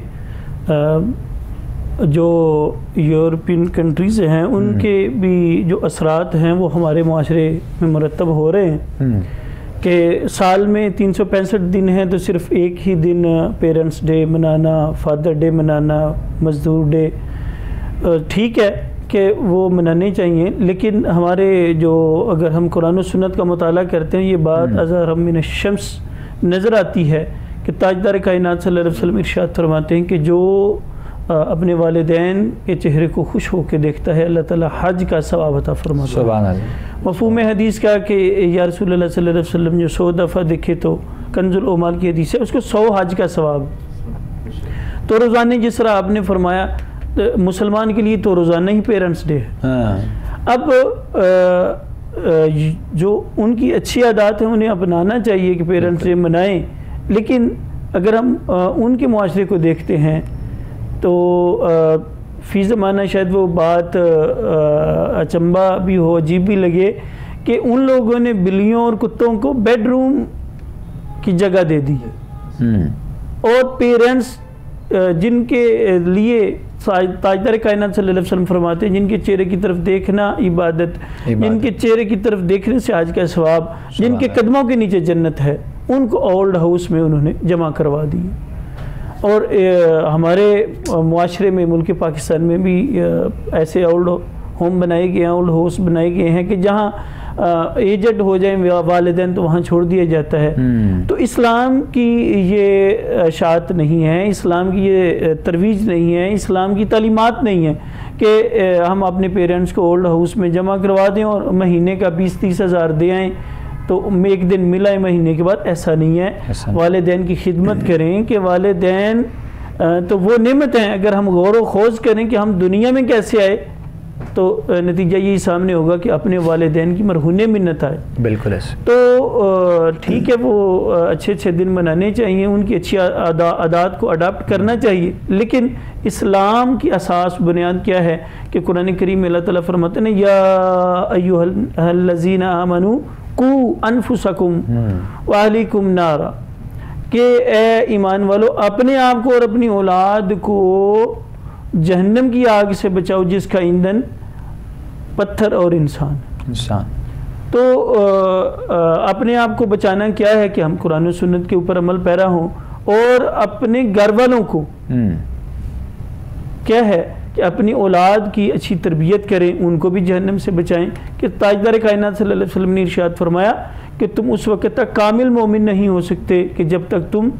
جو یورپین کنٹریز ہیں ان کے بھی جو اثرات ہیں وہ ہمارے معاشرے میں مرتب ہو رہے ہیں، کہ سال میں 365 دن ہیں تو صرف ایک ہی دن پیرنٹس ڈے منانا، فادر ڈے منانا، مزدور ڈے، ٹھیک ہے کہ وہ منانے چاہیے، لیکن ہمارے جو اگر ہم قرآن و سنت کا مطالعہ کرتے ہیں یہ بات اظہر من الشمس نظر آتی ہے کہ تاجدار کائنات صلی اللہ علیہ وسلم ارشاد فرماتے ہیں کہ جو اپنے والدین کے چہرے کو خوش ہو کے دیکھتا ہے اللہ تعالیٰ حج کا ثواب عطا فرماتا ہے۔ سبحان اللہ۔ مفہوم حدیث کا کہ یا رسول اللہ صلی اللہ علیہ وسلم جو 100 دفعہ دیکھے تو کنز الاعمال کی حدیث ہے، اس کو 100 حج کا ثواب۔ تو روزانہ جس طرح آپ نے فرمایا مسلمان کے لیے تو روزانہ ہی پیرنٹس ڈے ہے۔ اب جو ان کی اچھی عادات ہیں انہیں اپنانا چاہیے کہ پیرنٹس ڈے منائیں، لیکن اگر ہم ان کے معاشرے کو دیکھتے ہیں تو فی زمانہ شاید وہ بات اچنبھا بھی ہو، عجیب بھی لگے کہ ان لوگوں نے بلیوں اور کتوں کو بیڈ روم کی جگہ دے دی، اور پیرنٹس جن کے لیے تاجدار کائنات صلی اللہ علیہ وسلم فرماتے ہیں جن کے چہرے کی طرف دیکھنا عبادت، جن کے چہرے کی طرف دیکھنے سے حج کا ثواب، جن کے قدموں کے نیچے جنت ہے، ان کو اولڈ ہاؤس میں انہوں نے جمع کروا دی۔ اور ہمارے معاشرے میں ملک پاکستان میں بھی ایسے اولڈ ہوم بنائے گئے ہیں، اولڈ ہاؤس بنائے گئے ہیں کہ جہاں ایجڈ ہو جائیں والدین تو وہاں چھوڑ دیا جاتا ہے۔ تو اسلام کی یہ اشاعت نہیں ہے، اسلام کی یہ ترویج نہیں ہے، اسلام کی تعلیمات نہیں ہے کہ ہم اپنے پیرنٹس کو اولڈ ہاؤس میں جمع کروا دیں اور مہینے کا 20-30 ہزار دے آئیں تو ایک دن ملا ہے مہینے کے بعد، ایسا نہیں ہے۔ والدین کی خدمت کریں کہ والدین تو وہ نعمت ہیں، اگر ہم غور و خوض کریں کہ ہم دنیا میں کیسے آئے تو نتیجہ یہی سامنے ہوگا کہ اپنے والدین کی مرہون منت آئے۔ بالکل ایسے تو ٹھیک ہے وہ اچھے دن منانے چاہیے، ان کی اچھی عادات کو اڈاپٹ کرنا چاہیے، لیکن اسلام کی اساس بنیاد کیا ہے کہ قرآن کریم میں اللہ تعالیٰ فرماتے ہیں یا ایھا الذین آمنوا قوا انفسکم واہلیکم نارا، کہ اے ایمان والو اپنے آپ کو اور اپنی اولاد کو جہنم کی آگ سے بچاؤ جس کا ایندھن پتھر اور انسان۔ تو اپنے آپ کو بچانا کیا ہے کہ ہم قرآن و سنت کے اوپر عمل پیرا ہوں، اور اپنے گھر والوں کو کیا ہے کہ اپنی اولاد کی اچھی تربیت کریں، ان کو بھی جہنم سے بچائیں۔ کہ تاجدار کائنات صلی اللہ علیہ وسلم نے ارشاد فرمایا کہ تم اس وقت تک کامل مومن نہیں ہو سکتے کہ جب تک تم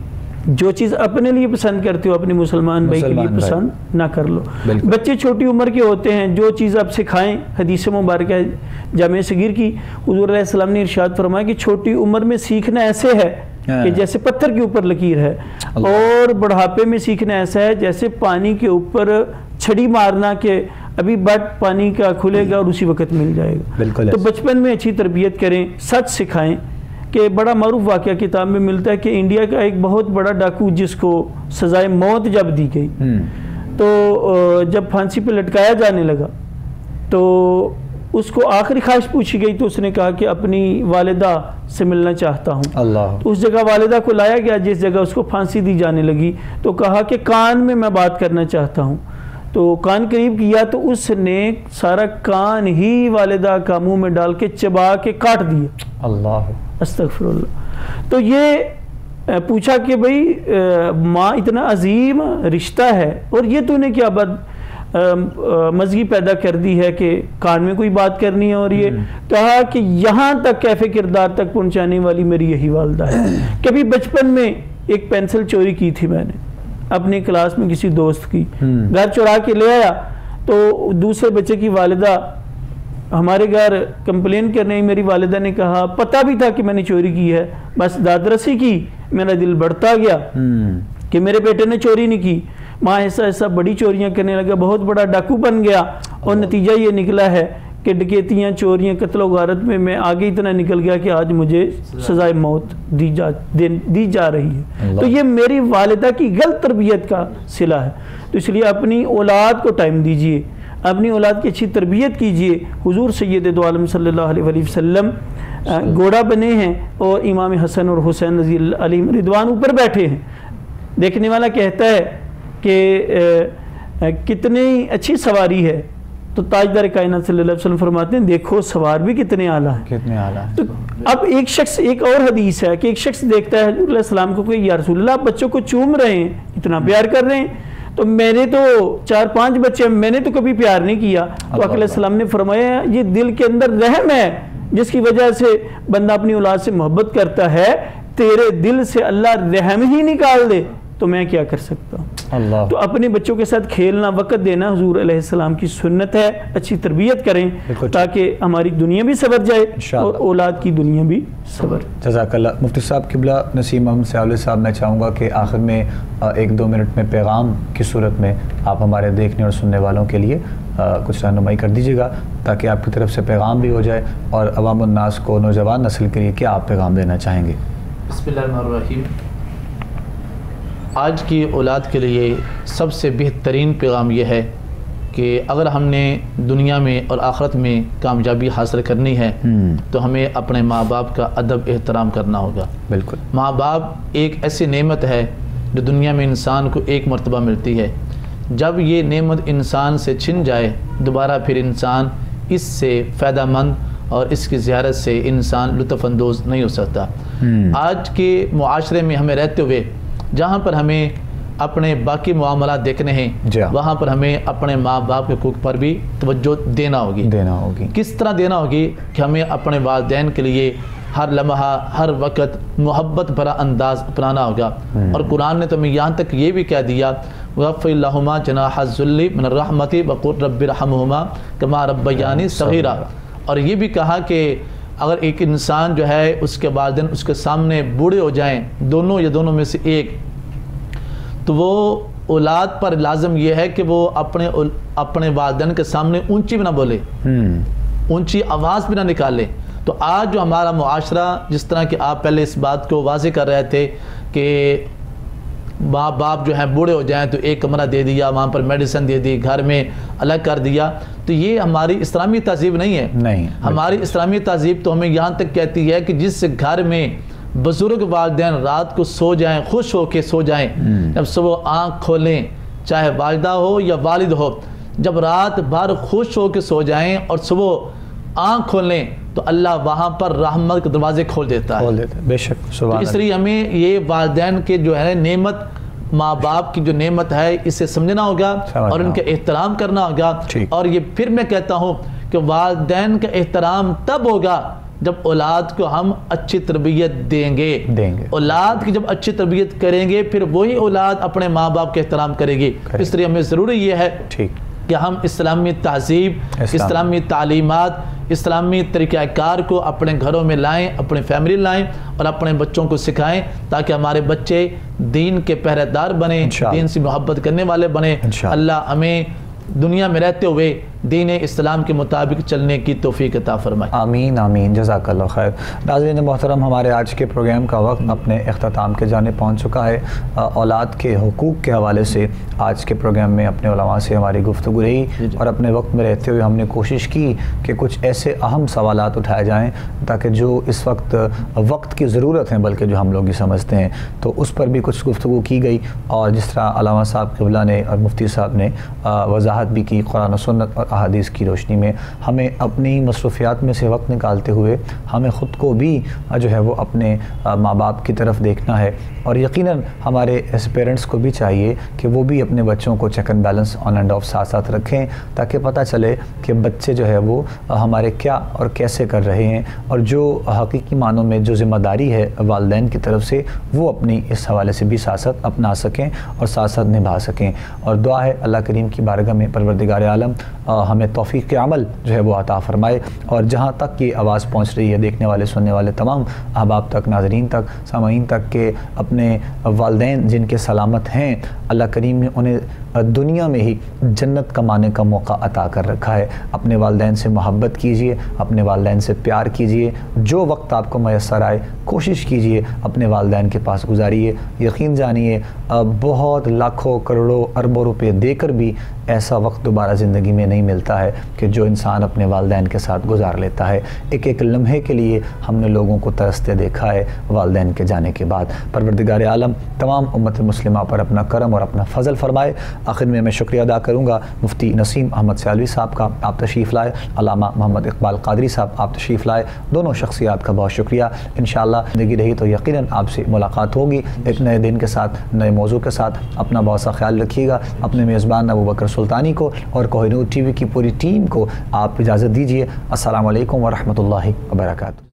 جو چیز اپنے لیے پسند کرتے ہو اپنے مسلمان بھائی کے لیے پسند نہ کر لو۔ بچے چھوٹی عمر کے ہوتے ہیں، جو چیز آپ سکھائیں، حدیث مبارکہ ہے جامع صغیر کی، حضور علیہ السلام نے ارشاد فرمایا کہ چھوٹی عمر میں سیکھنا ایسے ہے کہ جیسے پتھر کے اوپر لکیر ہے، اور بڑھاپے میں سیکھنا ایسا ہے جیسے پانی کے اوپر چھڑی مارنا کہ ابھی بٹ پانی کا کھلے گا اور اسی وقت مل جائے گا۔ تو بچپن میں اچھی تربیت کریں، سچ سکھائیں۔ کہ بڑا معروف واقعہ کتاب میں ملتا ہے کہ انڈیا کا ایک بہت بڑا ڈاکو جس کو سزائے موت جب دی گئی تو جب پھانسی پہ لٹکایا جانے لگا تو اس کو آخری خواہش پوچھی گئی تو اس نے کہا کہ اپنی والدہ سے ملنا چاہتا ہوں۔ تو اس جگہ والدہ کو لایا گیا جس جگہ اس کو پھانسی دی جانے لگی، تو کہا کہ کان میں میں بات کرنا چاہتا ہوں۔ تو کان قریب کیا تو اس نے سارا کان ہی والدہ کا منہ میں ڈال کے چبا کے کاٹ دیا۔ اللہ استغفر اللہ۔ تو یہ پوچھا کہ بھئی ماں اتنا عظیم رشتہ ہے اور یہ تو نے کیا بد مزگی پیدا کر دی ہے کہ کان میں کوئی بات کرنی ہے، اور یہ کہا کہ یہاں تک کیفے کردار تک پہنچانے والی میری یہی والدہ ہے۔ کبھی بچپن میں ایک پینسل چوری کی تھی میں نے اپنی کلاس میں کسی دوست کی، گھر چورا کے لے آیا تو دوسرے بچے کی والدہ ہمارے گھر کمپلین کرنے، میری والدہ نے کہا پتہ بھی تھا کہ میں نے چوری کی ہے، بس داد رسی کی، میرا دل بڑھتا گیا کہ میرے بیٹے نے چوری نہیں کی۔ ماں ایسا ایسا بڑی چوریاں کرنے لگا، بہت بڑا ڈاکو بن گیا، اور نتیجہ یہ نکلا ہے کہ ڈکیتیاں، چوریاں، قتل و غارت میں آگے اتنا نکل گیا کہ آج مجھے سزائے موت دی جا رہی ہے۔ تو یہ میری والدہ کی غلط تربیت کا صلہ ہے۔ تو اس لیے اپنی اولاد کو ٹائم دیجئے، اپنی اولاد کی اچھی تربیت کیجئے۔ حضور سید دو عالم صلی اللہ علیہ وسلم گھوڑا بنے ہیں اور امام حسن اور حسین رضی اللہ علیہ رضوان اوپر بیٹھے ہیں، دیکھنے والا کہتا ہے کہ کتنی اچھی سواری ہے، تو تاجدار کائنات صلی اللہ علیہ وسلم فرماتے ہیں دیکھو سوار بھی کتنے اعلیٰ ہیں، کتنے اعلیٰ ہیں۔ تو اب ایک شخص، ایک اور حدیث ہے کہ ایک شخص دیکھتا ہے حضور علیہ السلام کو کہ یا رسول اللہ آپ بچوں کو چوم رہے ہیں، اتنا پیار کر رہے ہیں، تو میں نے تو 4-5 بچے ہیں، میں نے تو کبھی پیار نہیں کیا۔ تو آقا علیہ السلام نے فرمایا یہ دل کے اندر رحم ہے جس کی وجہ سے بندہ اپنی اولاد سے محبت کرتا ہے، تیرے دل سے اللہ رحم ہی نکال دے تو میں کیا کر سکتا ہوں۔ اللہ، تو اپنے بچوں کے ساتھ کھیلنا، وقت دینا حضور علیہ السلام کی سنت ہے، اچھی تربیت کریں تاکہ ہماری دنیا بھی سنور جائے اور اولاد کی دنیا بھی سنور۔ جزاک اللہ۔ مفتی صاحب قبلہ نسیم محمد سیاولی صاحب، میں چاہوں گا کہ آخر میں 1-2 منٹ میں پیغام کی صورت میں آپ ہمارے دیکھنے اور سننے والوں کے لیے کچھ رہنمائی کر دیجیے گا تاکہ آپ کی طرف سے پیغام بھی ہو جائے، اور عوام الناس کو، نوجوان نسل کے لیے کیا آپ پیغام دینا چاہیں گے؟ بسم اللہ الرحمن الرحیم۔ آج کی اولاد کے لیے سب سے بہترین پیغام یہ ہے کہ اگر ہم نے دنیا میں اور آخرت میں کامیابی حاصل کرنی ہے تو ہمیں اپنے ماں باپ کا ادب احترام کرنا ہوگا۔ بالکل، ماں باپ ایک ایسی نعمت ہے جو دنیا میں انسان کو ایک مرتبہ ملتی ہے، جب یہ نعمت انسان سے چھن جائے دوبارہ پھر انسان اس سے فائدہ مند اور اس کی زیارت سے انسان لطف اندوز نہیں ہو سکتا۔ آج کے معاشرے میں ہمیں رہتے ہوئے جہاں پر ہمیں اپنے باقی معاملات دیکھنے ہیں وہاں پر ہمیں اپنے ماں باپ کے حقوق پر بھی توجہ دینا ہوگی۔ کس طرح دینا ہوگی کہ ہمیں اپنے والدین کے لیے ہر لمحہ ہر وقت محبت بھرا انداز اپنانا ہوگا، اور قرآن نے تو ہمیں یہاں تک یہ بھی کہہ دیا وَغَفِّرْ لَهُمَا جَنَاحَ الذُّلِّ مِنَ الرَّحْمَةِ وَقُلْ رَبِّ ارْحَمْهُمَا كَمَا رَبَّيَانِي صَغِيرًا۔ اور یہ بھی کہا کہ اگر ایک انسان جو ہے اس کے والدین اس کے سامنے بوڑھے ہو جائیں، دونوں یا دونوں میں سے ایک، تو وہ اولاد پر لازم یہ ہے کہ وہ اپنے والدین کے سامنے اونچی بھی نہ بولے، اونچی آواز بھی نہ نکالے۔ تو آج جو ہمارا معاشرہ، جس طرح کہ آپ پہلے اس بات کو واضح کر رہے تھے کہ ماں باپ جو ہیں بوڑھے ہو جائیں تو ایک کمرہ دے دیا، وہاں پر میڈیسن دے دی، گھر میں الگ کر دیا، تو یہ ہماری اسلامی تہذیب نہیں ہے۔ ہماری اسلامی تہذیب تو ہمیں یہاں تک کہتی ہے کہ جس گھر میں بزرگ والدین رات کو سو جائیں، خوش ہو کے سو جائیں، جب صبح آنکھ کھولیں، چاہے والدہ ہو یا والد ہو، جب رات بھر خوش ہو کے سو جائیں اور صبح آنکھ کھولیں تو اللہ وہاں پر رحمت کے دروازے کھول دیتا ہے۔ بے شک، اس لیے ہمیں یہ والدین کے جو ہے نعمت، ماں باپ کی جو نعمت ہے اسے سمجھنا ہوگا اور ان کا احترام کرنا ہوگا۔ اور یہ پھر میں کہتا ہوں کہ والدین کا احترام تب ہوگا جب اولاد کو ہم اچھی تربیت دیں گے۔ اولاد کی جب اچھی تربیت کریں گے پھر وہی اولاد اپنے ماں باپ کا احترام کرے گی۔ اس لیے ہمیں ضروری یہ ہے کہ ہم اسلامی تہذیب، اسلامی تعلیمات، اسلامی طریقہ کار کو اپنے گھروں میں لائیں، اپنے فیملی لائیں اور اپنے بچوں کو سکھائیں تاکہ ہمارے بچے دین کے پہرے دار بنیں، دین سے محبت کرنے والے بنیں۔ اللہ ہمیں دنیا میں رہتے ہوئے دین اسلام کے مطابق چلنے کی توفیق عطا فرمائے۔ آمین آمین، جزاک اللہ خیر۔ ناظرین محترم، ہمارے آج کے پروگرام کا وقت اپنے اختتام کے جانب پہنچ چکا ہے۔ اولاد کے حقوق کے حوالے سے آج کے پروگرام میں اپنے علماء سے ہماری گفتگو رہی، اور اپنے وقت میں رہتے ہوئے ہم نے کوشش کی کہ کچھ ایسے اہم سوالات اٹھائے جائیں تاکہ جو اس وقت کی ضرورت ہیں بلکہ جو ہم لوگ ہی سمجھتے ہیں، تو اس پر بھی کچھ گفتگو کی گئی، اور جس طرح علامہ صاحب قبلہ نے اور مفتی صاحب نے وضاحت بھی کی قرآن و سنت اور احادیث کی روشنی میں، ہمیں اپنی مصروفیات میں سے وقت نکالتے ہوئے ہمیں خود کو بھی جو ہے وہ اپنے ماں باپ کی طرف دیکھنا ہے، اور یقیناً ہمارے ایسے پیرنٹس کو بھی چاہیے کہ وہ بھی اپنے بچوں کو check and balance on and off ساتھ ساتھ رکھیں تاکہ پتہ چلے کہ بچے جو ہے وہ ہمارے کیا اور کیسے کر رہے ہیں، اور جو حقیقی معنوں میں جو ذمہ داری ہے والدین کی طرف سے وہ اپنی اس حوالے سے بھی ساتھ ساتھ اپنا سکیں اور ساتھ ساتھ نبھا سکیں۔ اور دعا ہے اللہ کریم کی بارگاہ میں پروردگار عالم ہمیں توفیق عمل جو ہے وہ عطا فرمائے، اور جہاں تک یہ آواز پہنچ رہی ہے دیکھنے والے سننے والے تمام احباب تک، ناظرین تک، سامعین تک، کہ اپنے والدین جن کے سلامت ہیں اللہ کریم نے انہیں دنیا میں ہی جنت کمانے کا موقع عطا کر رکھا ہے۔ اپنے والدین سے محبت کیجئے، اپنے والدین سے پیار کیجئے، جو وقت آپ کو میسر آئے کوشش کیجئے اپنے والدین کے پاس گزاریے۔ یقین جانیے بہت لاکھوں کروڑوں اربوں روپے دے کر بھی ایسا وقت دوبارہ زندگی میں نہیں ملتا ہے کہ جو انسان اپنے والدین کے ساتھ گزار لیتا ہے۔ ایک ایک لمحے کے لیے ہم نے لوگوں کو ترستے دیکھا ہے والدین کے جانے کے بعد۔ پروردگار عالم تمام امت مسلمہ پر اپنا کرم اور اپنا فضل فرمائے۔ آخر میں میں شکریہ ادا کروں گا مفتی نسیم احمد سیالوی صاحب کا، آپ تشریف لائے، علامہ محمد اقبال قادری صاحب آپ تشریف لائے، دونوں شخصیات کا بہت شکریہ۔ انشاءاللہ زندگی رہی تو یقیناً آپ سے ملاقات ہوگی ایک نئے دن کے ساتھ، نئے موضوع کے ساتھ۔ اپنا بہت سا خیال رکھیے گا، اپنے میزبان ابوبکر سلطانی کو اور کوہ نور ٹی وی کی پوری ٹیم کو آپ اجازت دیجیے۔ السلام علیکم ورحمۃ اللہ وبرکاتہ۔